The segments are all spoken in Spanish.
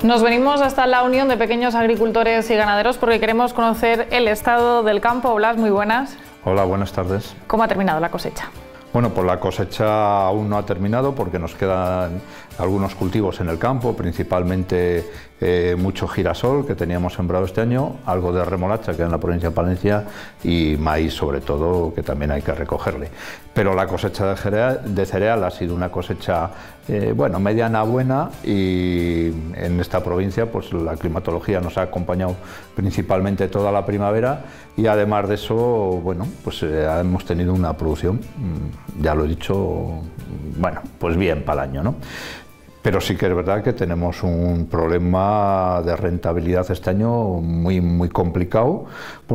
Nos venimos hasta la Unión de Pequeños Agricultores y Ganaderos porque queremos conocer el estado del campo. Blas, muy buenas. Hola, buenas tardes. ¿Cómo ha terminado la cosecha? Bueno, pues la cosecha aún no ha terminado porque nos quedan algunos cultivos en el campo, principalmente mucho girasol que teníamos sembrado este año, algo de remolacha que en la provincia de Palencia y maíz sobre todo que también hay que recogerle. Pero la cosecha de cereal ha sido una cosecha bueno, mediana buena y en esta provincia pues la climatología nos ha acompañado principalmente toda la primavera y además de eso, bueno, pues hemos tenido una producción, ya lo he dicho, bueno, pues bien para el año, ¿no? Pero sí que es verdad que tenemos un problema de rentabilidad este año muy complicado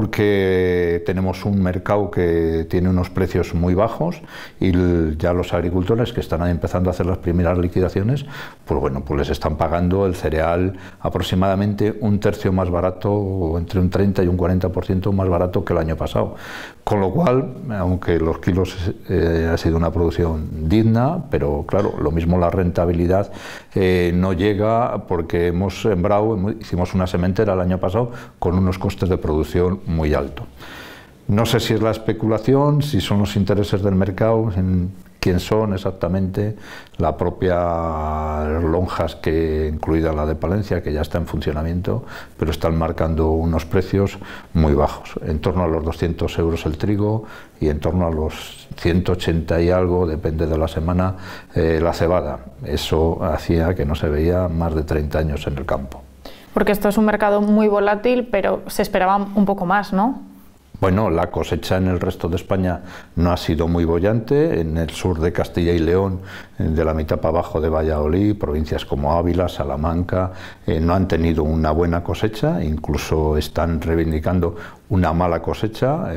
porque tenemos un mercado que tiene unos precios muy bajos y ya los agricultores que están empezando a hacer las primeras liquidaciones, pues bueno, pues les están pagando el cereal aproximadamente un tercio más barato, o entre un 30 y un 40% más barato que el año pasado. Con lo cual, aunque los kilos ha sido una producción digna, pero claro, lo mismo la rentabilidad no llega porque hemos sembrado, hicimos una sementera el año pasado con unos costes de producción muy altos. No sé si es la especulación, si son los intereses del mercado, en quién son exactamente, la propia lonjas, que incluida la de Palencia, que ya está en funcionamiento, pero están marcando unos precios muy bajos, en torno a los 200 euros el trigo y en torno a los 180 y algo, depende de la semana, la cebada. Eso hacía que no se veía más de 30 años en el campo. Porque esto es un mercado muy volátil, pero se esperaba un poco más, ¿no? Bueno, la cosecha en el resto de España no ha sido muy boyante. En el sur de Castilla y León, de la mitad para abajo de Valladolid, provincias como Ávila, Salamanca, no han tenido una buena cosecha, incluso están reivindicando una mala cosecha,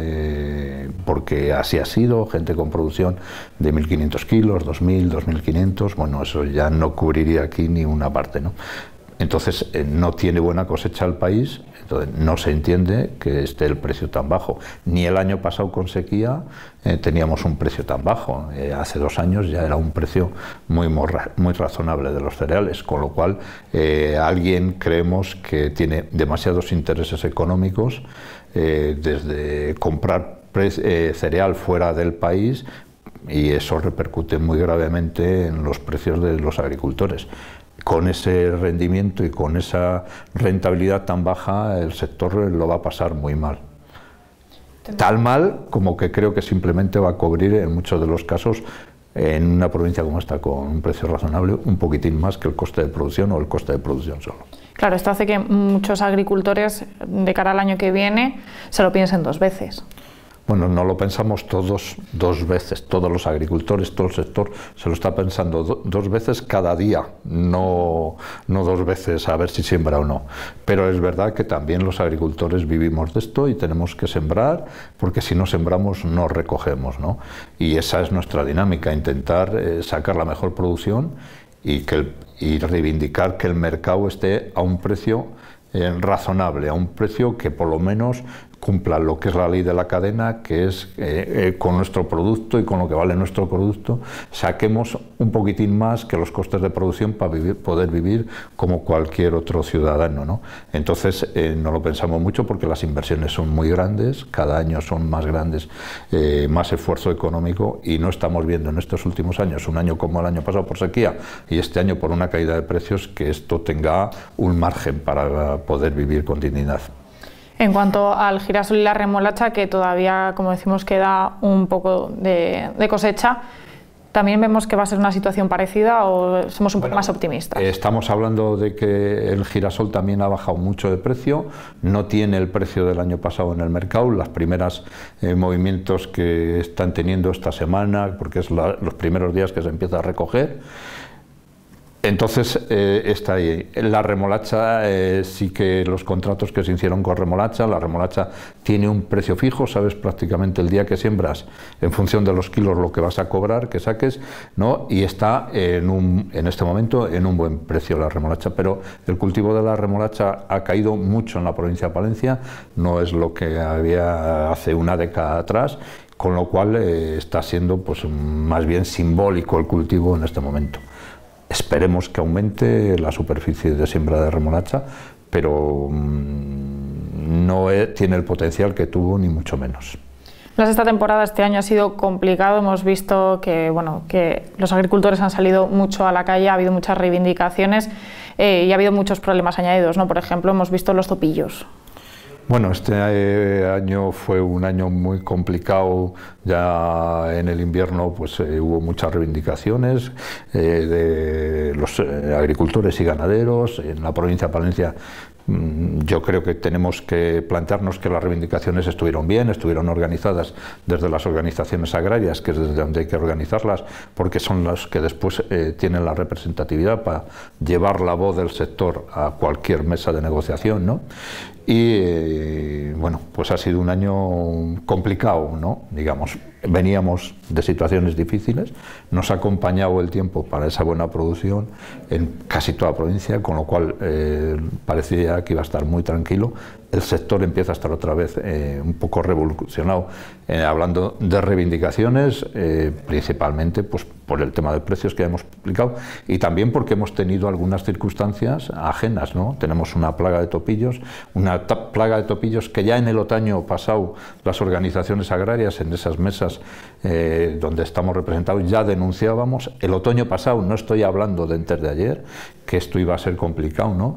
porque así ha sido, gente con producción de 1.500 kilos, 2.000, 2.500, bueno, eso ya no cubriría aquí ni una parte, ¿no? Entonces no tiene buena cosecha el país, entonces no se entiende que esté el precio tan bajo. Ni el año pasado con sequía teníamos un precio tan bajo, hace 2 años ya era un precio muy razonable de los cereales, con lo cual alguien creemos que tiene demasiados intereses económicos, desde comprar cereal fuera del país, y eso repercute muy gravemente en los precios de los agricultores. Con ese rendimiento y con esa rentabilidad tan baja, el sector lo va a pasar muy mal. Tal mal como que creo que simplemente va a cubrir en muchos de los casos, en una provincia como esta con un precio razonable, un poquitín más que el coste de producción o el coste de producción solo. Claro, esto hace que muchos agricultores de cara al año que viene se lo piensen 2 veces. Bueno, no lo pensamos todos 2 veces, todos los agricultores, todo el sector se lo está pensando 2 veces cada día, no 2 veces a ver si siembra o no. Pero es verdad que también los agricultores vivimos de esto y tenemos que sembrar, porque si no sembramos no recogemos, ¿no? Y esa es nuestra dinámica, intentar sacar la mejor producción y reivindicar que el mercado esté a un precio razonable, a un precio que por lo menos cumpla lo que es la ley de la cadena, que es con nuestro producto y con lo que vale nuestro producto, saquemos un poquitín más que los costes de producción para poder vivir como cualquier otro ciudadano, ¿no? Entonces no lo pensamos mucho porque las inversiones son muy grandes, cada año son más grandes, más esfuerzo económico, y no estamos viendo en estos últimos años, un año como el año pasado por sequía y este año por una caída de precios, que esto tenga un margen para poder vivir con dignidad. En cuanto al girasol y la remolacha, que todavía, como decimos, queda un poco de cosecha, ¿también vemos que va a ser una situación parecida o somos un poco más optimistas? Estamos hablando de que el girasol también ha bajado mucho de precio, no tiene el precio del año pasado en el mercado, las primeras movimientos que están teniendo esta semana, porque es los primeros días que se empieza a recoger. Entonces está ahí. La remolacha, sí que los contratos que se hicieron con remolacha, la remolacha tiene un precio fijo, sabes prácticamente el día que siembras, en función de los kilos lo que vas a cobrar, que saques, ¿no? Y está en este momento en un buen precio la remolacha, pero el cultivo de la remolacha ha caído mucho en la provincia de Palencia, no es lo que había hace una década atrás, con lo cual está siendo pues más bien simbólico el cultivo en este momento. Esperemos que aumente la superficie de siembra de remolacha, pero no tiene el potencial que tuvo, ni mucho menos. Esta temporada, este año ha sido complicado, hemos visto que, bueno, que los agricultores han salido mucho a la calle, ha habido muchas reivindicaciones y ha habido muchos problemas añadidos, ¿no? Por ejemplo, hemos visto los topillos. Bueno, este año fue un año muy complicado. Ya en el invierno pues hubo muchas reivindicaciones de los agricultores y ganaderos. En la provincia de Palencia yo creo que tenemos que plantearnos que las reivindicaciones estuvieron bien, estuvieron organizadas desde las organizaciones agrarias, que es desde donde hay que organizarlas, porque son las que después tienen la representatividad para llevar la voz del sector a cualquier mesa de negociación, ¿no? Y bueno, pues ha sido un año complicado, ¿no? Digamos, veníamos de situaciones difíciles, nos ha acompañado el tiempo para esa buena producción en casi toda la provincia, con lo cual parecía que iba a estar muy tranquilo. El sector empieza a estar otra vez un poco revolucionado, hablando de reivindicaciones, principalmente pues, por el tema de precios que ya hemos explicado, y también porque hemos tenido algunas circunstancias ajenas, ¿no? Tenemos una plaga de topillos, que ya en el otoño pasado las organizaciones agrarias, en esas mesas donde estamos representados, ya denunciábamos. El otoño pasado, no estoy hablando de antes de ayer, que esto iba a ser complicado, ¿no?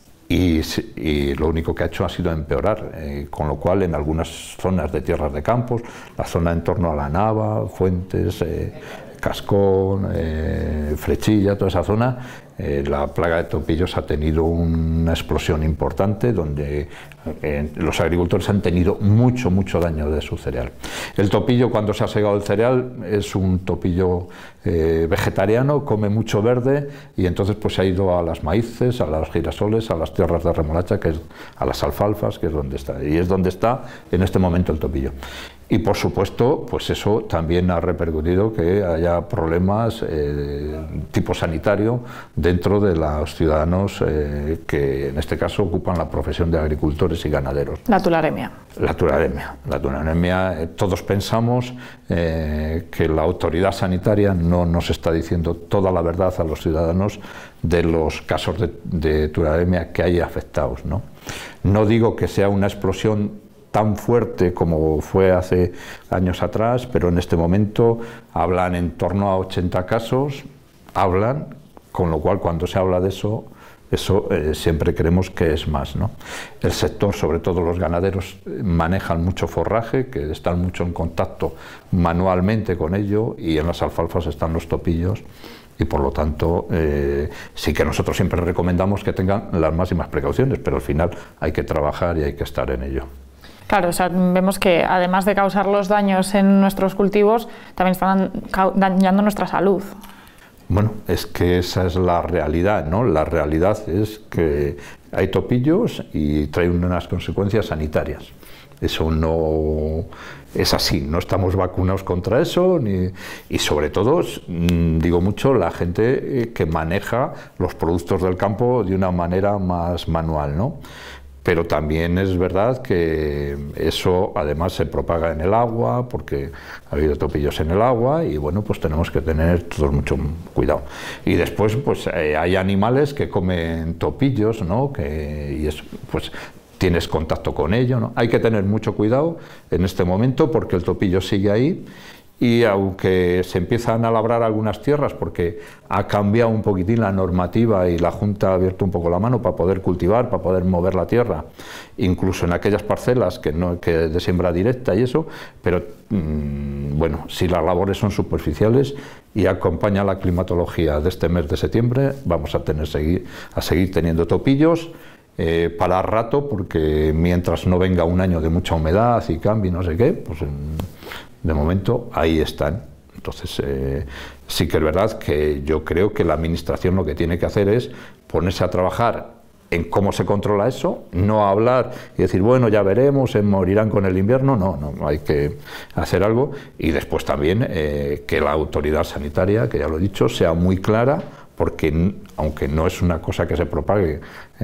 Y lo único que ha hecho ha sido empeorar, con lo cual en algunas zonas de tierras de campos, la zona en torno a La Nava, Fuentes, Cascón, Frechilla, toda esa zona, la plaga de topillos ha tenido una explosión importante donde los agricultores han tenido mucho daño de su cereal. El topillo, cuando se ha segado el cereal, es un topillo vegetariano, come mucho verde, y entonces pues se ha ido a las maíces, a los girasoles, a las tierras de remolacha, que es, a las alfalfas, que es donde está, y es donde está en este momento el topillo. Y por supuesto, pues eso también ha repercutido que haya problemas tipo sanitario dentro de los ciudadanos que en este caso ocupan la profesión de agricultores y ganaderos. La tularemia. La tularemia, todos pensamos que la autoridad sanitaria no nos está diciendo toda la verdad a los ciudadanos de los casos de tularemia que hay afectados, ¿no? No digo que sea una explosión tan fuerte como fue hace años atrás, pero en este momento hablan en torno a 80 casos, con lo cual cuando se habla de eso siempre creemos que es más, ¿no? El sector, sobre todo los ganaderos, manejan mucho forraje, que están mucho en contacto manualmente con ello, y en las alfalfas están los topillos, y por lo tanto sí que nosotros siempre recomendamos que tengan las máximas precauciones, pero al final hay que trabajar y hay que estar en ello. Claro, o sea, vemos que además de causar los daños en nuestros cultivos, también están dañando nuestra salud. Bueno, es que esa es la realidad, ¿no? La realidad es que hay topillos y traen unas consecuencias sanitarias. Eso no es así, no estamos vacunados contra eso, y sobre todo, digo mucho, la gente que maneja los productos del campo de una manera más manual, ¿no? Pero también es verdad que eso además se propaga en el agua, porque ha habido topillos en el agua, y bueno, pues tenemos que tener todos mucho cuidado. Y después pues hay animales que comen topillos, ¿no? Y es, pues tienes contacto con ello, ¿no? Hay que tener mucho cuidado en este momento porque el topillo sigue ahí. Y aunque se empiezan a labrar algunas tierras porque ha cambiado un poquitín la normativa y la Junta ha abierto un poco la mano para poder cultivar, para poder mover la tierra, incluso en aquellas parcelas que de siembra directa y eso, pero bueno, si las labores son superficiales y acompaña la climatología de este mes de septiembre, vamos a seguir teniendo topillos. Para rato, porque mientras no venga un año de mucha humedad y cambio no sé qué, pues de momento ahí están. Entonces sí que es verdad que yo creo que la administración lo que tiene que hacer es ponerse a trabajar en cómo se controla eso, no hablar y decir, bueno, ya veremos, se morirán con el invierno. No, hay que hacer algo, y después también que la autoridad sanitaria, que ya lo he dicho, sea muy clara, porque aunque no es una cosa que se propague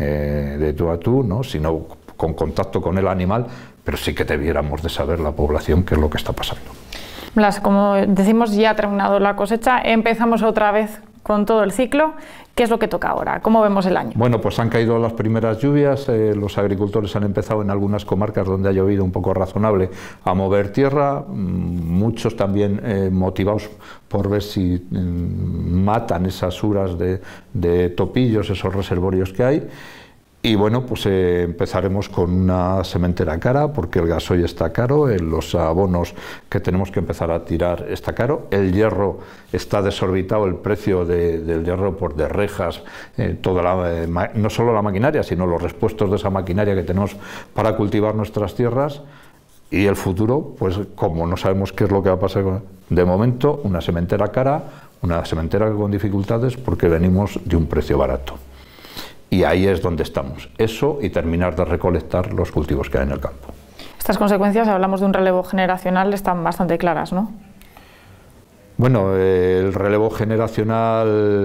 de tú a tú, ¿no? Sino con contacto con el animal, pero sí que debiéramos de saber la población qué es lo que está pasando. Blas, como decimos, ya ha terminado la cosecha, empezamos otra vez con todo el ciclo. ¿Qué es lo que toca ahora? ¿Cómo vemos el año? Bueno, pues han caído las primeras lluvias, los agricultores han empezado en algunas comarcas donde ha llovido un poco razonable a mover tierra, muchos también motivados por ver si matan esas uras de topillos, esos reservorios que hay. Y bueno, pues empezaremos con una sementera cara, porque el gasoil está caro, los abonos que tenemos que empezar a tirar está caro, el hierro está desorbitado, el precio del hierro por de rejas, no solo la maquinaria, sino los repuestos de esa maquinaria que tenemos para cultivar nuestras tierras. Y el futuro, pues como no sabemos qué es lo que va a pasar, de momento una sementera cara, una sementera con dificultades, porque venimos de un precio barato. Y ahí es donde estamos, eso y terminar de recolectar los cultivos que hay en el campo. Estas consecuencias, hablamos de un relevo generacional, están bastante claras, ¿no? Bueno, el relevo generacional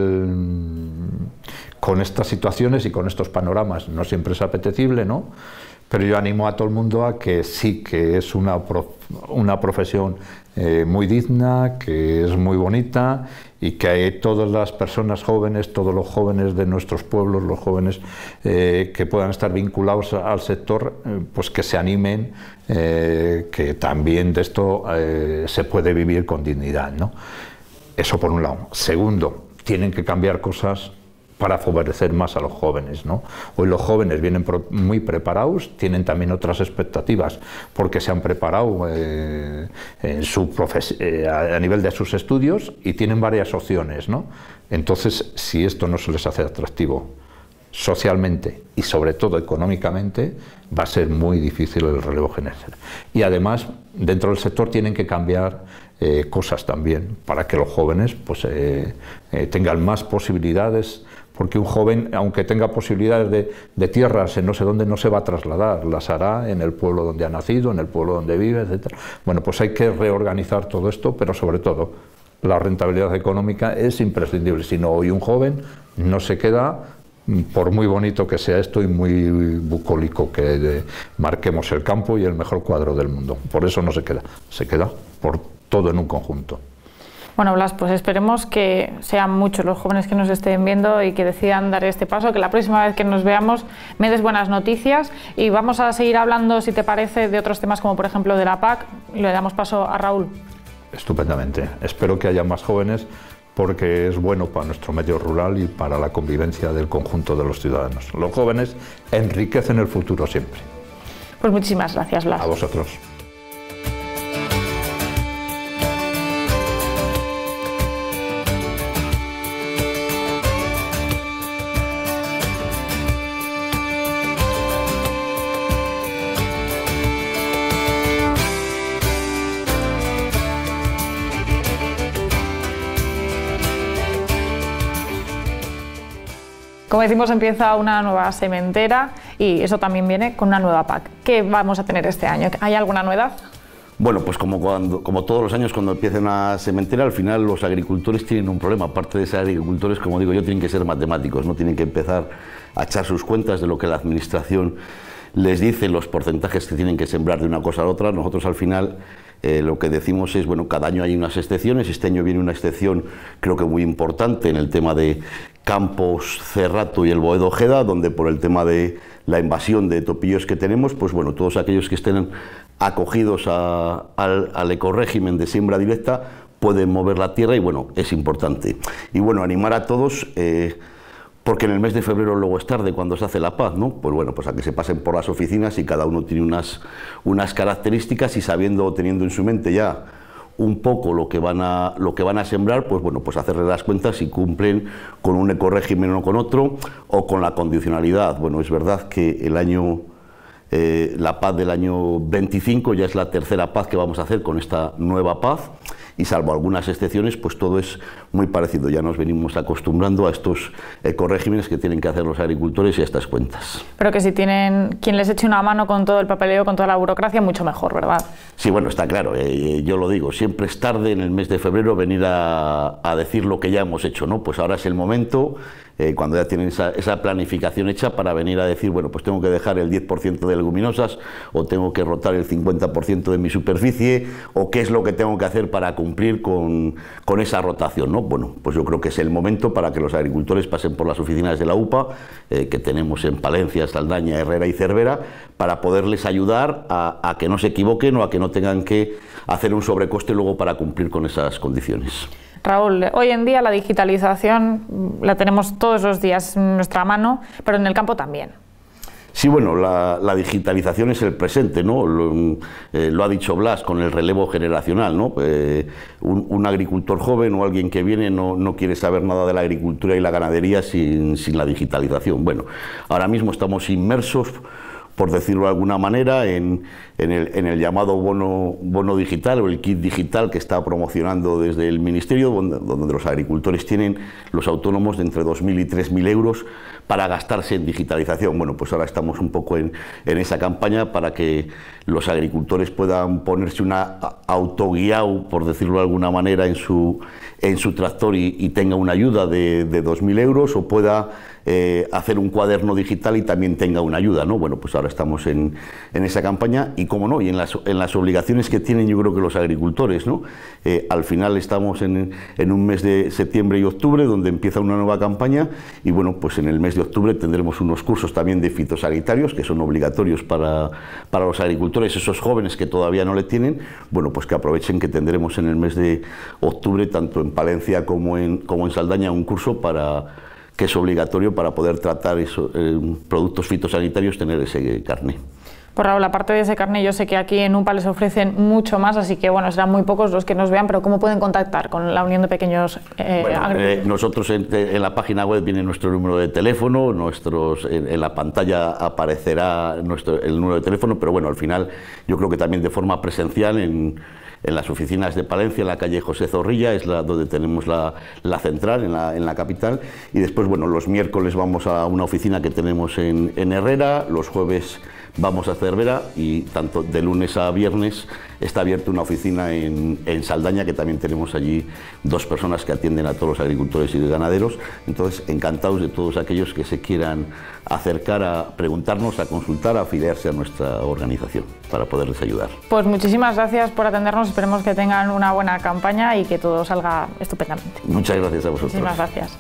con estas situaciones y con estos panoramas no siempre es apetecible, ¿no? Pero yo animo a todo el mundo a que sí, que es una profesión muy digna, que es muy bonita y que todas las personas jóvenes, todos los jóvenes de nuestros pueblos, los jóvenes que puedan estar vinculados al sector, pues que se animen, que también de esto se puede vivir con dignidad, ¿no? Eso por un lado. Segundo, tienen que cambiar cosas para favorecer más a los jóvenes, ¿no? Hoy los jóvenes vienen muy preparados, tienen también otras expectativas porque se han preparado a nivel de sus estudios y tienen varias opciones, ¿no? Entonces, si esto no se les hace atractivo socialmente y sobre todo económicamente, va a ser muy difícil el relevo generacional. Y además, dentro del sector tienen que cambiar cosas también para que los jóvenes pues, tengan más posibilidades, porque un joven, aunque tenga posibilidades de tierras en no sé dónde, no se va a trasladar, las hará en el pueblo donde ha nacido, en el pueblo donde vive, etc. Bueno, pues hay que reorganizar todo esto, pero sobre todo la rentabilidad económica es imprescindible, si no hoy un joven no se queda, por muy bonito que sea esto y muy bucólico que marquemos el campo y el mejor cuadro del mundo, por eso no se queda por todo en un conjunto. Bueno, Blas, pues esperemos que sean muchos los jóvenes que nos estén viendo y que decidan dar este paso, que la próxima vez que nos veamos me des buenas noticias y vamos a seguir hablando, si te parece, de otros temas como por ejemplo de la PAC. Le damos paso a Raúl. Estupendamente. Espero que haya más jóvenes porque es bueno para nuestro medio rural y para la convivencia del conjunto de los ciudadanos. Los jóvenes enriquecen el futuro siempre. Pues muchísimas gracias, Blas. A vosotros. Como decimos, empieza una nueva sementera y eso también viene con una nueva PAC. ¿Qué vamos a tener este año? ¿Hay alguna novedad? Bueno, pues como todos los años cuando empieza una sementera, al final los agricultores tienen un problema. Aparte de ser agricultores, como digo yo, tienen que ser matemáticos, no tienen que empezar a echar sus cuentas de lo que la administración les dice, los porcentajes que tienen que sembrar de una cosa a la otra. Nosotros al final lo que decimos es, bueno, cada año hay unas excepciones. Este año viene una excepción creo que muy importante en el tema de Campos, Cerrato y el Boedo Ojeda, donde por el tema de la invasión de topillos que tenemos, pues bueno, todos aquellos que estén acogidos al ecorégimen de siembra directa pueden mover la tierra y bueno, es importante. Y bueno, animar a todos, porque en el mes de febrero luego es tarde cuando se hace la PAC, ¿no? Pues bueno, pues a que se pasen por las oficinas y cada uno tiene unas características y sabiendo, teniendo en su mente ya un poco lo que van a sembrar, pues bueno, pues hacerle las cuentas si cumplen con un ecorégimen o con otro, o con la condicionalidad. Bueno, es verdad que la PAC del año 25 ya es la tercera PAC que vamos a hacer con esta nueva PAC, y salvo algunas excepciones, pues todo es muy parecido. Ya nos venimos acostumbrando a estos ecoregímenes que tienen que hacer los agricultores y a estas cuentas. Pero que si tienen quien les eche una mano con todo el papeleo, con toda la burocracia, mucho mejor, ¿verdad? Sí, bueno, está claro. Yo lo digo, siempre es tarde en el mes de febrero venir a decir lo que ya hemos hecho, ¿no? Pues ahora es el momento. cuando ya tienen esa planificación hecha para venir a decir, bueno, pues tengo que dejar el 10% de leguminosas o tengo que rotar el 50% de mi superficie o qué es lo que tengo que hacer para cumplir con esa rotación, ¿no? Bueno, pues yo creo que es el momento para que los agricultores pasen por las oficinas de la UPA, que tenemos en Palencia, Saldaña, Herrera y Cervera, para poderles ayudar a que no se equivoquen o a que no tengan que hacer un sobrecoste luego para cumplir con esas condiciones. Raúl, hoy en día la digitalización la tenemos todos los días en nuestra mano, pero en el campo también. Sí, bueno, la digitalización es el presente, ¿no? Lo ha dicho Blas con el relevo generacional, ¿no? Un agricultor joven o alguien que viene no quiere saber nada de la agricultura y la ganadería sin la digitalización. Bueno, ahora mismo estamos inmersos, por decirlo de alguna manera, en el llamado bono digital o el kit digital que está promocionando desde el Ministerio, donde los agricultores tienen, los autónomos, de entre 2.000 y 3.000 euros para gastarse en digitalización. Bueno, pues ahora estamos un poco en esa campaña para que los agricultores puedan ponerse una autoguiao, por decirlo de alguna manera, en su tractor y tenga una ayuda de 2.000 euros, o pueda hacer un cuaderno digital y también tenga una ayuda, ¿no? Bueno, pues ahora estamos en esa campaña y, como no, y en las obligaciones que tienen, yo creo que los agricultores, ¿no? Al final estamos en un mes de septiembre y octubre donde empieza una nueva campaña y, bueno, pues en el mes de octubre tendremos unos cursos también de fitosanitarios que son obligatorios para los agricultores, esos jóvenes que todavía no le tienen. Bueno, pues que aprovechen que tendremos en el mes de octubre, tanto en Palencia como en Saldaña, un curso que es obligatorio para poder tratar productos fitosanitarios, tener ese carné. Por Raúl, aparte de ese carné, yo sé que aquí en UPA les ofrecen mucho más, así que bueno, serán muy pocos los que nos vean, pero ¿cómo pueden contactar con la Unión de Pequeños Agricultores? Nosotros en la página web viene nuestro número de teléfono, en la pantalla aparecerá el número de teléfono, pero bueno, al final yo creo que también de forma presencial en las oficinas de Palencia, en la calle José Zorrilla, es donde tenemos la central, en la capital, y después, bueno, los miércoles vamos a una oficina que tenemos en Herrera, los jueves vamos a Cervera y tanto de lunes a viernes está abierta una oficina en Saldaña, que también tenemos allí 2 personas que atienden a todos los agricultores y ganaderos. Entonces, encantados de todos aquellos que se quieran acercar a preguntarnos, a consultar, a afiliarse a nuestra organización para poderles ayudar. Pues muchísimas gracias por atendernos, esperemos que tengan una buena campaña y que todo salga estupendamente. Muchas gracias a vosotros. Muchísimas gracias.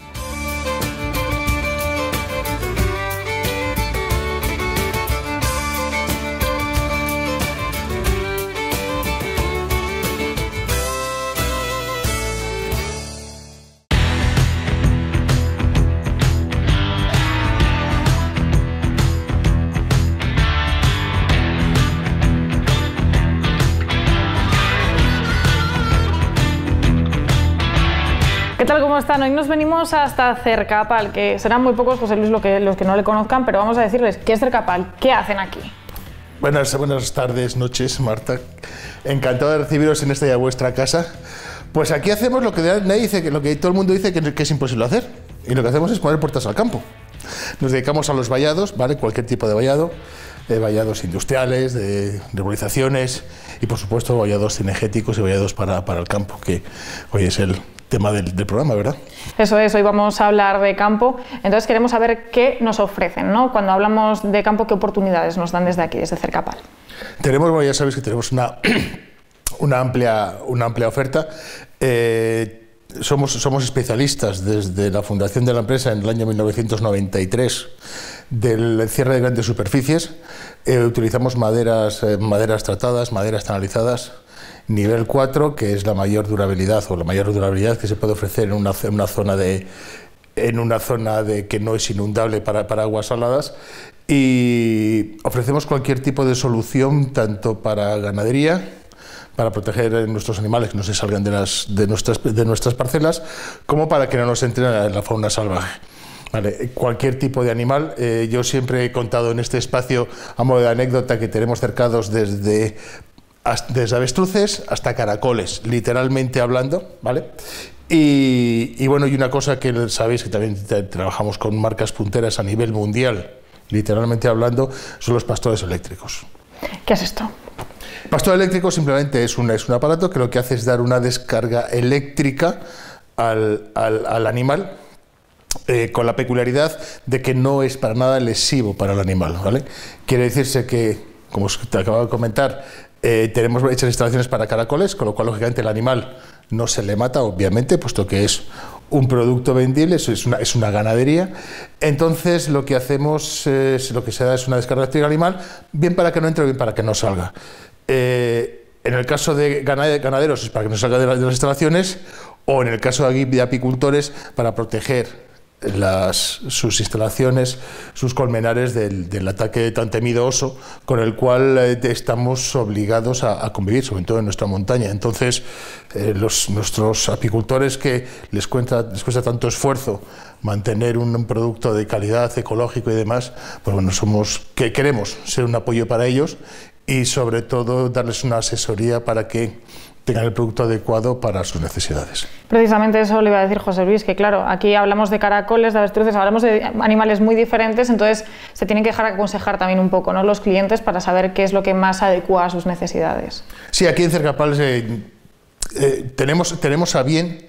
¿Qué tal? ¿Cómo están? Hoy nos venimos hasta Cercapal, que serán muy pocos, José Luis, los que no le conozcan, pero vamos a decirles qué es Cercapal, qué hacen aquí. Buenas tardes, noches, Marta. Encantado de recibiros en esta ya vuestra casa. Pues aquí hacemos lo que nadie dice, lo que todo el mundo dice que es imposible hacer. Y lo que hacemos es poner puertas al campo. Nos dedicamos a los vallados, ¿vale? Cualquier tipo de vallado, vallados industriales, de urbanizaciones y, por supuesto, vallados cinegéticos y vallados para el campo, que hoy es el tema del programa, ¿verdad? Eso es, hoy vamos a hablar de campo, entonces queremos saber qué nos ofrecen, ¿no? Cuando hablamos de campo, ¿qué oportunidades nos dan desde aquí, desde Cercapal? Tenemos, bueno, ya sabéis que tenemos una amplia oferta. Somos especialistas desde la fundación de la empresa en el año 1993 del cierre de grandes superficies. Utilizamos maderas tratadas, maderas canalizadas, nivel 4, que es la mayor durabilidad que se puede ofrecer en una zona que no es inundable para aguas saladas, y ofrecemos cualquier tipo de solución tanto para ganadería, para proteger a nuestros animales que no se salgan de nuestras parcelas, como para que no nos entren en la fauna salvaje. Vale, cualquier tipo de animal. Yo siempre he contado en este espacio, a modo de anécdota, que tenemos cercados desde avestruces hasta caracoles, literalmente hablando, ¿vale? Y bueno, y una cosa que sabéis que también trabajamos con marcas punteras a nivel mundial, literalmente hablando, son los pastores eléctricos. ¿Qué es esto? Pastor eléctrico simplemente es un aparato que lo que hace es dar una descarga eléctrica al animal con la peculiaridad de que no es para nada lesivo para el animal, ¿vale? Quiere decirse que, como te acabo de comentar, tenemos hechas instalaciones para caracoles, con lo cual, lógicamente, el animal no se le mata, obviamente, puesto que es un producto vendible, es una ganadería. Entonces, lo que hacemos, lo que se da es una descarga eléctrica animal, bien para que no entre o bien para que no salga. En el caso de ganaderos es para que no salga de las instalaciones, o en el caso de apicultores para proteger sus instalaciones, sus colmenares del ataque tan temido oso, con el cual estamos obligados a convivir, sobre todo en nuestra montaña. Entonces, nuestros apicultores, que les cuesta tanto esfuerzo mantener un producto de calidad, ecológico y demás, pues bueno, queremos ser un apoyo para ellos y sobre todo darles una asesoría para que tengan el producto adecuado para sus necesidades. Precisamente eso le iba a decir José Luis, que claro, aquí hablamos de caracoles, de avestruces, hablamos de animales muy diferentes, entonces se tienen que dejar aconsejar también un poco, ¿no?, los clientes, para saber qué es lo que más adecua a sus necesidades. Sí, aquí en Cercapal tenemos a bien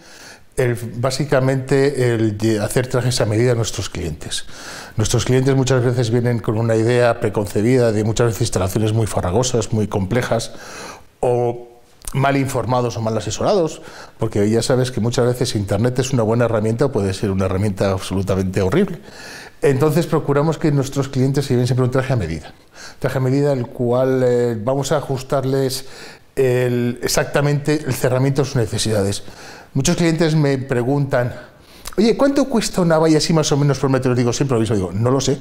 básicamente el hacer trajes a medida a nuestros clientes. Nuestros clientes muchas veces vienen con una idea preconcebida de muchas veces instalaciones muy farragosas, muy complejas, o mal informados o mal asesorados, porque ya sabes que muchas veces Internet es una buena herramienta o puede ser una herramienta absolutamente horrible. Entonces procuramos que nuestros clientes se lleven siempre un traje a medida, el cual vamos a ajustarles exactamente el cerramiento a sus necesidades. Muchos clientes me preguntan: oye, ¿cuánto cuesta una valla así más o menos por metro? Digo, siempre lo mismo, digo, no lo sé.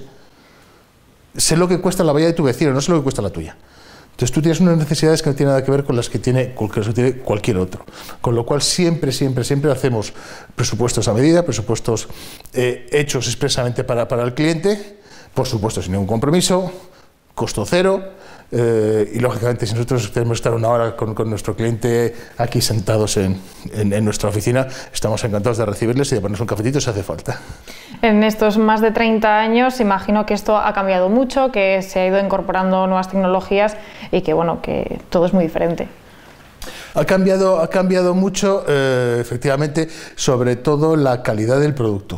Sé lo que cuesta la valla de tu vecino, no sé lo que cuesta la tuya. Entonces tú tienes unas necesidades que no tienen nada que ver con las que tiene cualquier otro. Con lo cual siempre hacemos presupuestos a medida, presupuestos hechos expresamente para el cliente, por supuesto sin ningún compromiso, costo cero. Y lógicamente, si nosotros queremos estar una hora con nuestro cliente aquí sentados en nuestra oficina, estamos encantados de recibirles y de ponernos un cafetito si hace falta. En estos más de 30 años, imagino que esto ha cambiado mucho, que se ha ido incorporando nuevas tecnologías y que, bueno, que todo es muy diferente. Ha cambiado mucho, efectivamente, sobre todo la calidad del producto.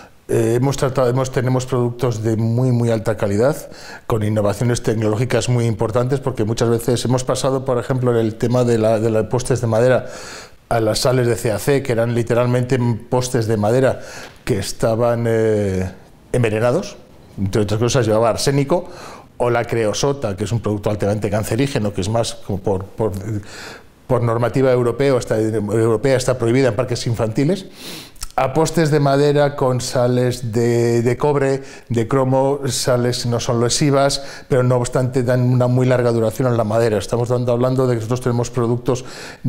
Tenemos productos de muy alta calidad, con innovaciones tecnológicas muy importantes, porque muchas veces hemos pasado, por ejemplo, en el tema de los postes de madera, a las sales de CAC, que eran literalmente postes de madera que estaban envenenados, entre otras cosas llevaba arsénico, o la creosota, que es un producto altamente cancerígeno, que es más como por normativa europea está prohibida en parques infantiles, a postes de madera con sales de cobre, de cromo, sales no son lesivas, pero no obstante dan una muy larga duración en la madera. Estamos hablando de que nosotros tenemos productos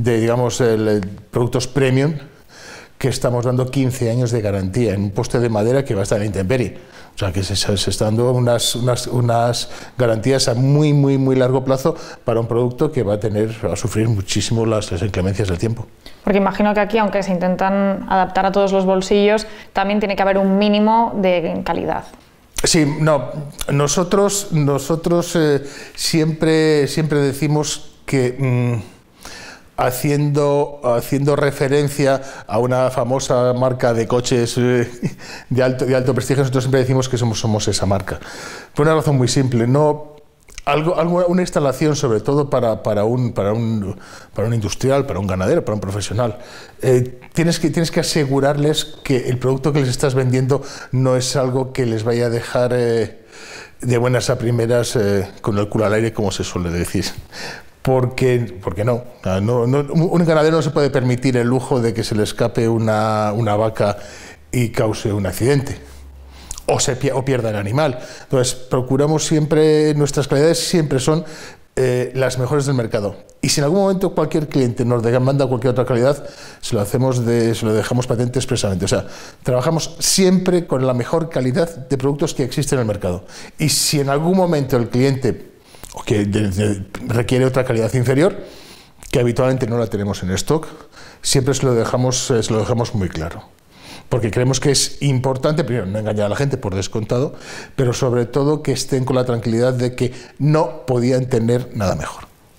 productos premium, que estamos dando 15 años de garantía en un poste de madera que va a estar en intemperie. O sea que se está dando unas garantías a muy largo plazo para un producto que va a sufrir muchísimo las inclemencias del tiempo. Porque imagino que aquí, aunque se intentan adaptar a todos los bolsillos, también tiene que haber un mínimo de calidad. Sí, no, nosotros siempre decimos que haciendo referencia a una famosa marca de coches de alto prestigio, nosotros siempre decimos que somos esa marca. Por una razón muy simple, una instalación, sobre todo para un industrial, para un ganadero, para un profesional, tienes que asegurarles que el producto que les estás vendiendo no es algo que les vaya a dejar de buenas a primeras con el culo al aire, como se suele decir. Porque no, un ganadero no se puede permitir el lujo de que se le escape una vaca y cause un accidente o pierda el animal. Entonces procuramos siempre, nuestras calidades siempre son las mejores del mercado, y si en algún momento cualquier cliente nos manda cualquier otra calidad, se lo dejamos patente expresamente. O sea, trabajamos siempre con la mejor calidad de productos que existe en el mercado, y si en algún momento el cliente o que requiere otra calidad inferior, que habitualmente no la tenemos en stock, siempre se lo dejamos muy claro. Porque creemos que es importante, primero, no engañar a la gente, por descontado, pero sobre todo que estén con la tranquilidad de que no podían tener nada mejor.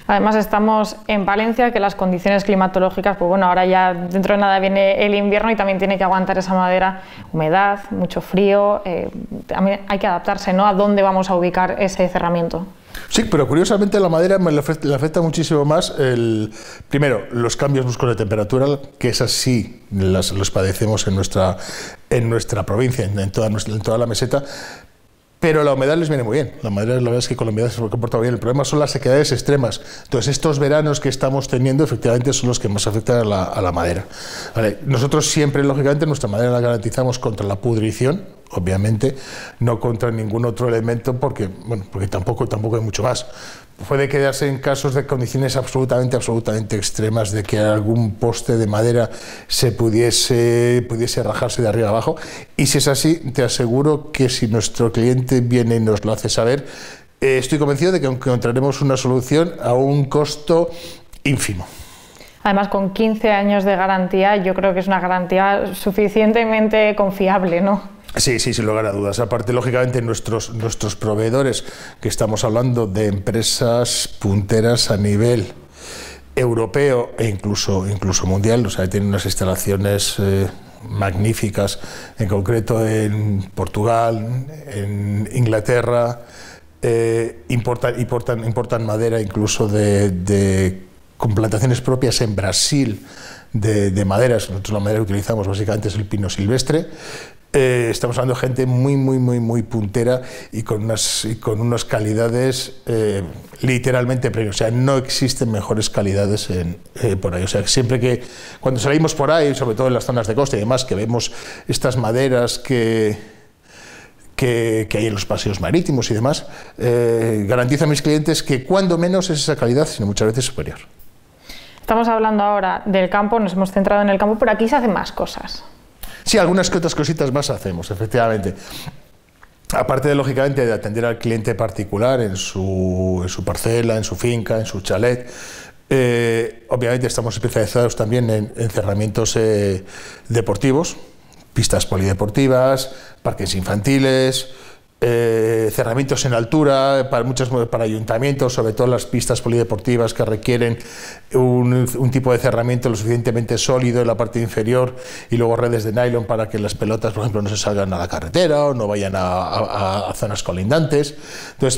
Además estamos en Valencia, que las condiciones climatológicas, pues bueno, ahora ya dentro de nada viene el invierno y también tiene que aguantar esa madera, humedad, mucho frío, también hay que adaptarse, ¿no?, a dónde vamos a ubicar ese cerramiento. Sí, pero curiosamente la madera le afecta muchísimo más, primero, los cambios bruscos de temperatura, que esas sí los padecemos en nuestra provincia, en toda la meseta. Pero la humedad les viene muy bien. La verdad es que con la humedad se comporta bien. El problema son las sequedades extremas. Entonces, estos veranos que estamos teniendo, efectivamente, son los que más afectan a la madera. Vale. Nosotros siempre, lógicamente, nuestra madera la garantizamos contra la pudrición, obviamente, no contra ningún otro elemento, porque tampoco hay mucho más. Puede quedarse en casos de condiciones absolutamente extremas, de que algún poste de madera se pudiese rajarse de arriba abajo, y si es así, te aseguro que si nuestro cliente viene y nos lo hace saber, estoy convencido de que encontraremos una solución a un costo ínfimo. Además, con 15 años de garantía, yo creo que es una garantía suficientemente confiable, ¿no? Sí, sin lugar a dudas. Aparte, lógicamente, nuestros proveedores, que estamos hablando de empresas punteras a nivel europeo e incluso mundial, o sea, tienen unas instalaciones magníficas, en concreto en Portugal, en Inglaterra, importan madera incluso con plantaciones propias en Brasil de maderas. Nosotros la madera que utilizamos básicamente es el pino silvestre. Estamos hablando de gente muy puntera y con unas calidades literalmente premium. O sea, no existen mejores calidades por ahí. O sea, siempre que cuando salimos por ahí, sobre todo en las zonas de costa y demás, que vemos estas maderas que hay en los paseos marítimos y demás, garantizo a mis clientes que cuando menos es esa calidad, sino muchas veces superior. Estamos hablando ahora del campo, nos hemos centrado en el campo, pero aquí se hacen más cosas. Sí, algunas que otras cositas más hacemos, efectivamente. Aparte de, lógicamente, de atender al cliente particular en su parcela, en su finca, en su chalet, obviamente estamos especializados también en cerramientos deportivos, pistas polideportivas, parques infantiles, cerramientos en altura para ayuntamientos, sobre todo las pistas polideportivas que requieren un tipo de cerramiento lo suficientemente sólido en la parte inferior y luego redes de nylon para que las pelotas, por ejemplo, no se salgan a la carretera o no vayan a zonas colindantes. Entonces,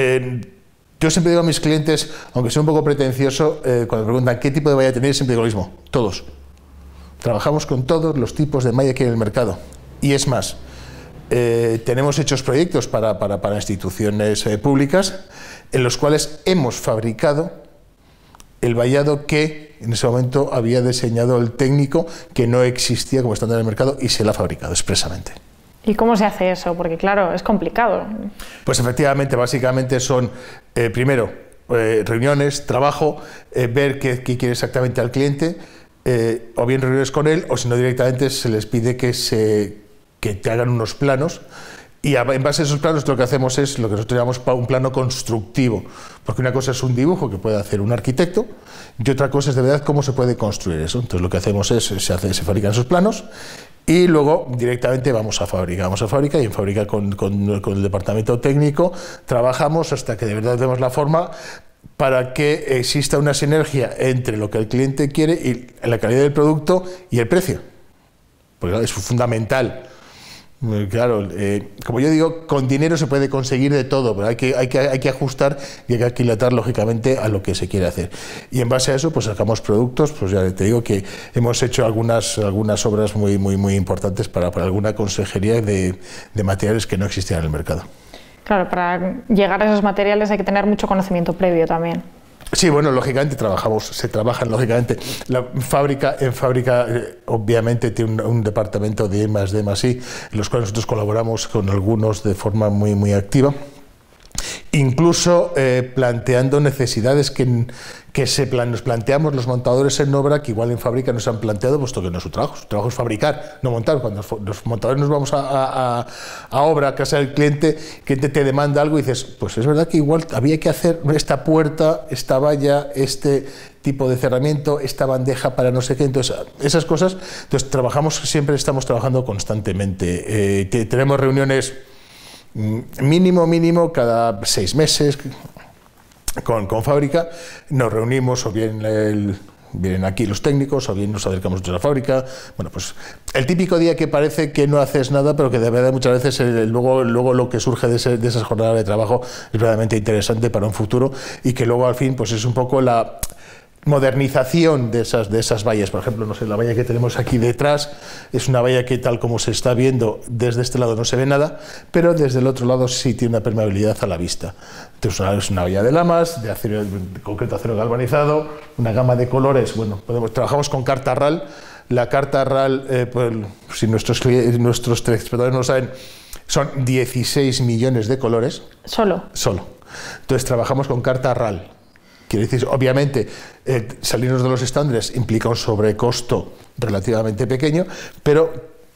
yo siempre digo a mis clientes, aunque sea un poco pretencioso, cuando me preguntan qué tipo de malla tenéis, siempre digo lo mismo: todos. Trabajamos con todos los tipos de malla que hay en el mercado. Y es más, tenemos hechos proyectos para instituciones públicas en los cuales hemos fabricado el vallado que en ese momento había diseñado el técnico, que no existía como estándar en el mercado, y se lo ha fabricado expresamente. ¿Y cómo se hace eso? Porque claro, es complicado. Pues efectivamente, básicamente son, primero, reuniones, trabajo, ver qué quiere exactamente al cliente, o bien reuniones con él, o si no directamente se les pide que te hagan unos planos, y en base a esos planos lo que hacemos es lo que nosotros llamamos un plano constructivo, porque una cosa es un dibujo que puede hacer un arquitecto y otra cosa es de verdad cómo se puede construir eso. Entonces lo que hacemos es, se fabrican esos planos y luego directamente vamos a fábrica y en fábrica con el departamento técnico trabajamos hasta que de verdad demos la forma para que exista una sinergia entre lo que el cliente quiere y la calidad del producto y el precio, porque es fundamental. Claro, como yo digo, con dinero se puede conseguir de todo, pero hay que ajustar y hay que aquilatar lógicamente a lo que se quiere hacer. Y en base a eso, pues sacamos productos, pues ya te digo que hemos hecho algunas obras muy importantes para alguna consejería de materiales que no existían en el mercado. Claro, para llegar a esos materiales hay que tener mucho conocimiento previo también. Sí, bueno, lógicamente se trabajan, lógicamente. En fábrica obviamente tiene un departamento de I+D+I, en los cuales nosotros colaboramos con algunos de forma muy activa, incluso planteando necesidades que nos planteamos los montadores en obra, que igual en fábrica nos han planteado, puesto que no es su trabajo es fabricar, no montar. Cuando los montadores nos vamos a obra, a casa del cliente te demanda algo y dices, pues es verdad que igual había que hacer esta puerta, esta valla, este tipo de cerramiento, esta bandeja para no sé qué. Entonces, esas cosas, siempre estamos trabajando constantemente. Tenemos reuniones mínimo cada 6 meses, con fábrica, nos reunimos o bien vienen aquí los técnicos o bien nos acercamos a la fábrica. Bueno, pues el típico día que parece que no haces nada, pero que de verdad muchas veces luego lo que surge de esas jornadas de trabajo es verdaderamente interesante para un futuro y que luego al fin pues es un poco la modernización de esas vallas. Por ejemplo, no sé, la valla que tenemos aquí detrás es una valla que tal como se está viendo desde este lado no se ve nada, pero desde el otro lado sí tiene una permeabilidad a la vista. Entonces es una valla de lamas, de acero, de concreto acero galvanizado, una gama de colores. Bueno, trabajamos con carta RAL. La carta RAL, pues, si nuestros telespectadores no lo saben, son 16 millones de colores. ¿Solo? Solo. Entonces trabajamos con carta RAL. Quiere decir, obviamente, salirnos de los estándares implica un sobrecosto relativamente pequeño, pero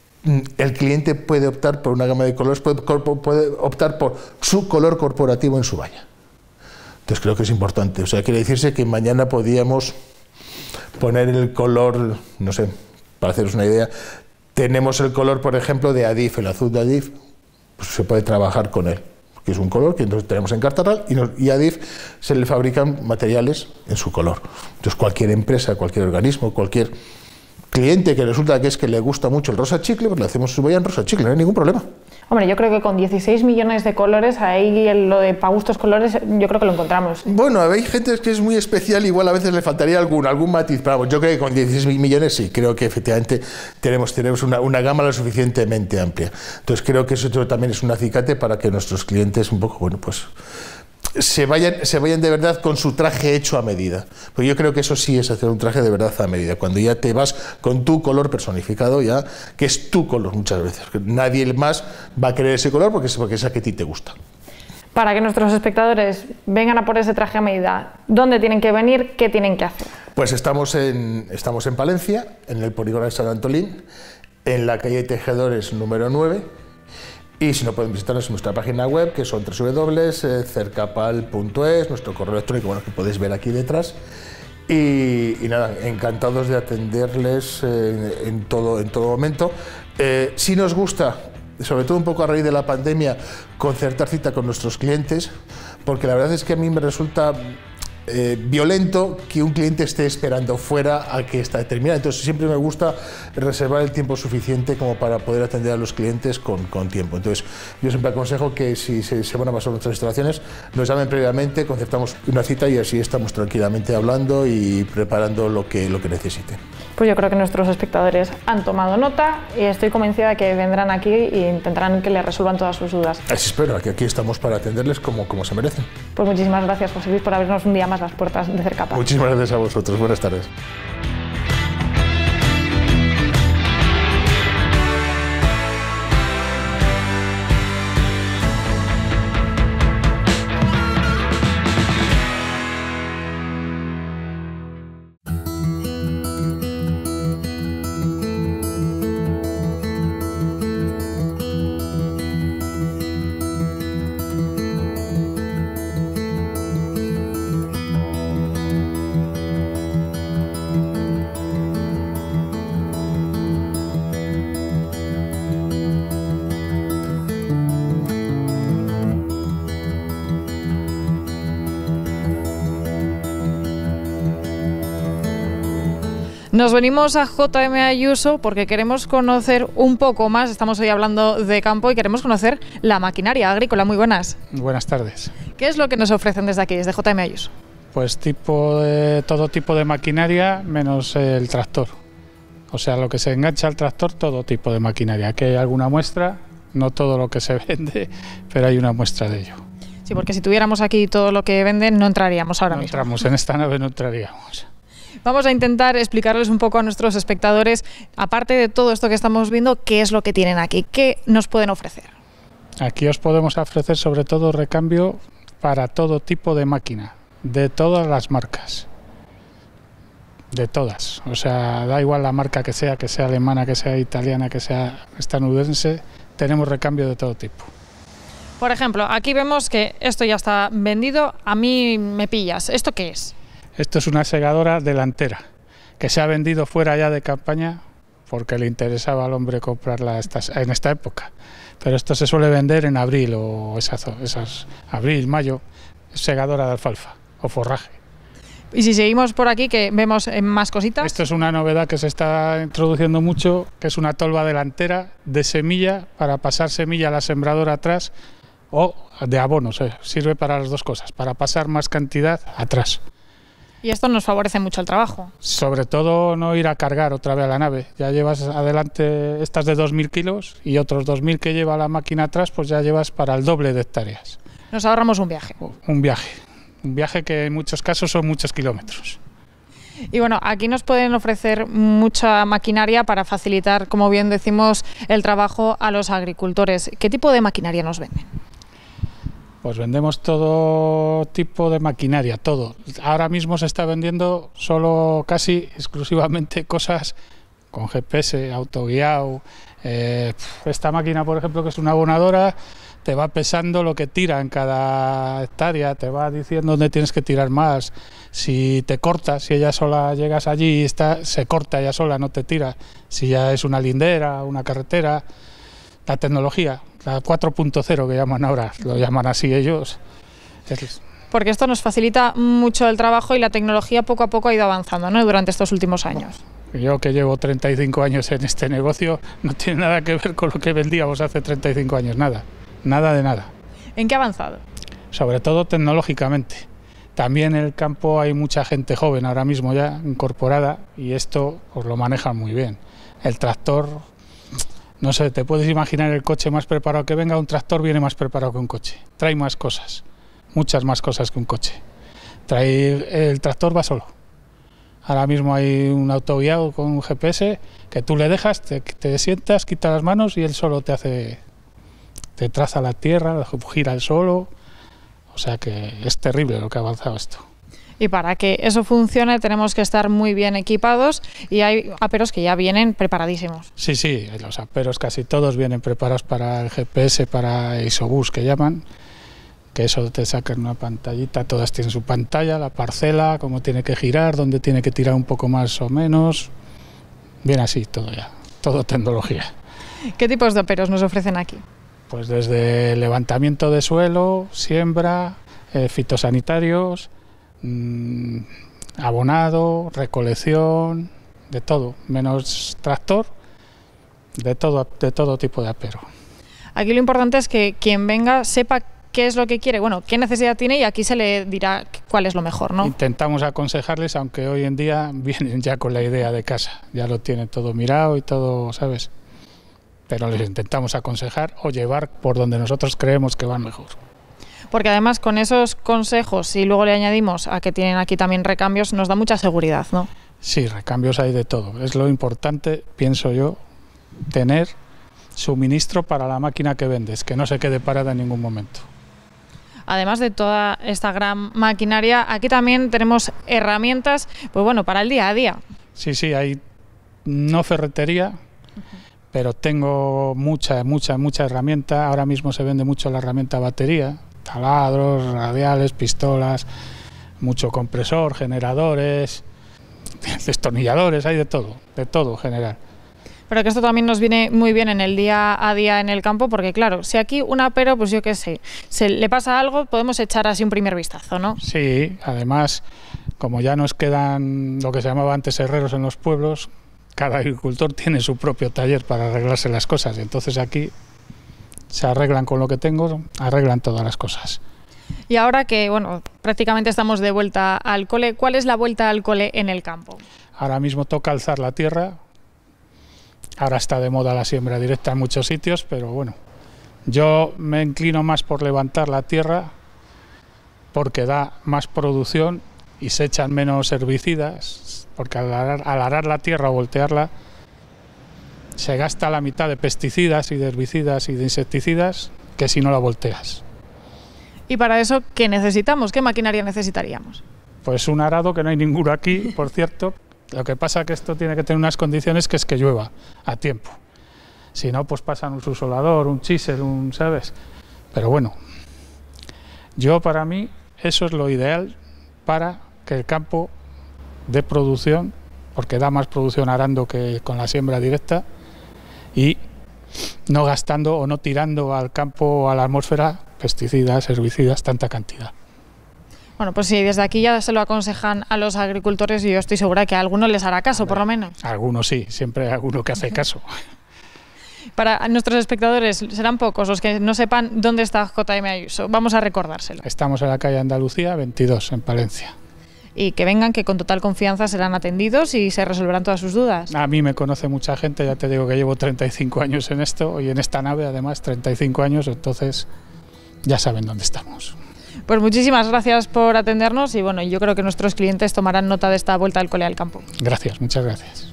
el cliente puede optar por una gama de colores, puede optar por su color corporativo en su valla. Entonces creo que es importante. O sea, quiere decirse que mañana podíamos poner el color, no sé, para haceros una idea, tenemos el color, por ejemplo, de Adif, el azul de Adif, pues se puede trabajar con él, que es un color que entonces tenemos en carta RAL y a Adif se le fabrican materiales en su color. Entonces cualquier empresa, cualquier organismo, cualquier cliente que resulta que le gusta mucho el rosa chicle, pues le hacemos su valla en rosa chicle, no hay ningún problema. Hombre, yo creo que con 16 millones de colores, ahí lo de para gustos colores, yo creo que lo encontramos. Bueno, hay gente que es muy especial, igual a veces le faltaría algún matiz, pero vamos, yo creo que con 16 millones sí, creo que efectivamente tenemos una gama lo suficientemente amplia. Entonces creo que eso también es un acicate para que nuestros clientes un poco, bueno, pues se vayan de verdad con su traje hecho a medida. Porque yo creo que eso sí es hacer un traje de verdad a medida, cuando ya te vas con tu color personificado, ya que es tu color muchas veces. Nadie más va a querer ese color porque es a que a ti te gusta. Para que nuestros espectadores vengan a por ese traje a medida, ¿dónde tienen que venir? ¿Qué tienen que hacer? Pues estamos en Palencia, en el polígono de Sant Antolín, en la calle Tejedores número 9. Y si no, pueden visitarnos en nuestra página web, que son www.cercapal.es, nuestro correo electrónico, bueno, que podéis ver aquí detrás. Y nada, encantados de atenderles en todo momento. Si nos gusta, sobre todo un poco a raíz de la pandemia, concertar cita con nuestros clientes, porque la verdad es que a mí me resulta violento que un cliente esté esperando fuera a que está terminada. Entonces siempre me gusta reservar el tiempo suficiente como para poder atender a los clientes con tiempo. Entonces yo siempre aconsejo que si se van a pasar nuestras instalaciones, nos llamen previamente, concertamos una cita y así estamos tranquilamente hablando y preparando lo que necesiten. Pues yo creo que nuestros espectadores han tomado nota y estoy convencida de que vendrán aquí e intentarán que les resuelvan todas sus dudas. Así espero, que aquí estamos para atenderles como se merecen. Pues muchísimas gracias, José Luis, por abrirnos un día más las puertas de Cercapal. Muchísimas gracias a vosotros. Buenas tardes. Nos venimos a JM Ayuso porque queremos conocer un poco más, estamos hoy hablando de campo y queremos conocer la maquinaria agrícola. Muy buenas. Buenas tardes. ¿Qué es lo que nos ofrecen desde aquí, desde JM Ayuso? Pues todo tipo de maquinaria menos el tractor. O sea, lo que se engancha al tractor, todo tipo de maquinaria. Aquí hay alguna muestra, no todo lo que se vende, pero hay una muestra de ello. Sí, porque si tuviéramos aquí todo lo que venden no entraríamos ahora mismo. No entramos, en esta nave no entraríamos. Vamos a intentar explicarles un poco a nuestros espectadores, aparte de todo esto que estamos viendo, qué es lo que tienen aquí, qué nos pueden ofrecer. Aquí os podemos ofrecer sobre todo recambio para todo tipo de máquina, de todas las marcas, de todas. O sea, da igual la marca que sea alemana, que sea italiana, que sea estadounidense, tenemos recambio de todo tipo. Por ejemplo, aquí vemos que esto ya está vendido, a mí me pillas. ¿Esto qué es? Esto es una segadora delantera que se ha vendido fuera ya de campaña porque le interesaba al hombre comprarla en esta época. Pero esto se suele vender en abril o esas abril, mayo, segadora de alfalfa. o forraje. Y si seguimos por aquí, que vemos más cositas. Esto es una novedad que se está introduciendo mucho, que es una tolva delantera de semilla para pasar semilla a la sembradora atrás o de abono. Sirve para las dos cosas, para pasar más cantidad atrás. Y esto nos favorece mucho el trabajo. Sobre todo no ir a cargar otra vez a la nave. Ya llevas adelante estas de 2.000 kilos y otros 2.000 que lleva la máquina atrás, pues ya llevas para el doble de hectáreas. Nos ahorramos un viaje. Un viaje que en muchos casos son muchos kilómetros. Y bueno, aquí nos pueden ofrecer mucha maquinaria para facilitar, como bien decimos, el trabajo a los agricultores. ¿Qué tipo de maquinaria nos venden? Pues vendemos todo tipo de maquinaria, todo. Ahora mismo se está vendiendo solo casi exclusivamente cosas con GPS, autoguiado. Esta máquina, por ejemplo, que es una abonadora, te va pesando lo que tira en cada hectárea, te va diciendo dónde tienes que tirar más. Si te cortas, si ella sola llegas allí y se corta ella sola, no te tira. Si ya es una lindera, una carretera, la tecnología, la 4.0 que llaman ahora, lo llaman así ellos. Porque esto nos facilita mucho el trabajo y la tecnología poco a poco ha ido avanzando, ¿no?, durante estos últimos años. Yo, que llevo 35 años en este negocio, no tiene nada que ver con lo que vendíamos hace 35 años, nada de nada. ¿En qué ha avanzado? Sobre todo tecnológicamente. También en el campo hay mucha gente joven ahora mismo ya incorporada y esto pues lo manejan muy bien. El tractor, no sé, te puedes imaginar el coche más preparado que venga, un tractor viene más preparado que un coche. Trae más cosas, muchas más cosas que un coche. El tractor va solo. Ahora mismo hay un autoguiado con un GPS que tú le dejas, te sientas, quitas las manos y él solo te traza la tierra, gira el solo. O sea que es terrible lo que ha avanzado esto. Y para que eso funcione tenemos que estar muy bien equipados y hay aperos que ya vienen preparadísimos. Sí, los aperos casi todos vienen preparados para el GPS, para Isobus que llaman, que eso te sacan una pantallita, todas tienen su pantalla, la parcela, cómo tiene que girar, dónde tiene que tirar un poco más o menos. Bien así todo ya, todo tecnología. ¿Qué tipos de aperos nos ofrecen aquí? Pues desde levantamiento de suelo, siembra, fitosanitarios, abonado, recolección, de todo, menos tractor, de todo tipo de apero. Aquí lo importante es que quien venga sepa qué es lo que quiere, bueno, qué necesidad tiene y aquí se le dirá cuál es lo mejor, ¿no? Intentamos aconsejarles, aunque hoy en día vienen ya con la idea de casa, ya lo tienen todo mirado y todo, ¿sabes? Pero les intentamos aconsejar o llevar por donde nosotros creemos que van mejor. Porque además con esos consejos, y luego le añadimos a que tienen aquí también recambios, nos da mucha seguridad, ¿no? Sí, recambios hay de todo. Es lo importante, pienso yo, tener suministro para la máquina que vendes, que no se quede parada en ningún momento. Además de toda esta gran maquinaria, aquí también tenemos herramientas, pues bueno, para el día a día. Sí, hay no ferretería, pero tengo mucha herramienta. Ahora mismo se vende mucho la herramienta batería, taladros, radiales, pistolas, mucho compresor, generadores, destornilladores, hay de todo en general. Pero que esto también nos viene muy bien en el día a día en el campo, porque claro, si aquí un apero, pues yo qué sé, se le pasa algo, podemos echar así un primer vistazo, ¿no? Sí, además, como ya nos quedan lo que se llamaba antes herreros en los pueblos, cada agricultor tiene su propio taller para arreglarse las cosas, y entonces aquí se arreglan con lo que tengo, arreglan todas las cosas. Y ahora que, bueno, prácticamente estamos de vuelta al cole, ¿cuál es la vuelta al cole en el campo? Ahora mismo toca alzar la tierra. Ahora está de moda la siembra directa en muchos sitios, pero bueno, yo me inclino más por levantar la tierra porque da más producción y se echan menos herbicidas, porque al arar la tierra o voltearla se gasta la mitad de pesticidas y de herbicidas y de insecticidas que si no la volteas. ¿Y para eso qué necesitamos? ¿Qué maquinaria necesitaríamos? Pues un arado, que no hay ninguno aquí, por cierto. Lo que pasa es que esto tiene que tener unas condiciones, que es que llueva a tiempo. Si no, pues pasan un susolador, un chisel, ¿sabes? Pero bueno, para mí, eso es lo ideal para que el campo dé producción, porque da más producción arando que con la siembra directa, y no gastando o no tirando al campo o a la atmósfera pesticidas, herbicidas, tanta cantidad. Bueno, pues sí, desde aquí ya se lo aconsejan a los agricultores y yo estoy segura que a alguno les hará caso, por lo menos. A algunos sí, siempre hay alguno que hace caso. Para nuestros espectadores, serán pocos los que no sepan dónde está JM Ayuso. Vamos a recordárselo. Estamos en la calle Andalucía 22, en Palencia. Y que vengan, que con total confianza serán atendidos y se resolverán todas sus dudas. A mí me conoce mucha gente, ya te digo que llevo 35 años en esto y en esta nave además 35 años, entonces ya saben dónde estamos. Pues muchísimas gracias por atendernos y bueno, yo creo que nuestros clientes tomarán nota de esta vuelta al cole al campo. Gracias, muchas gracias.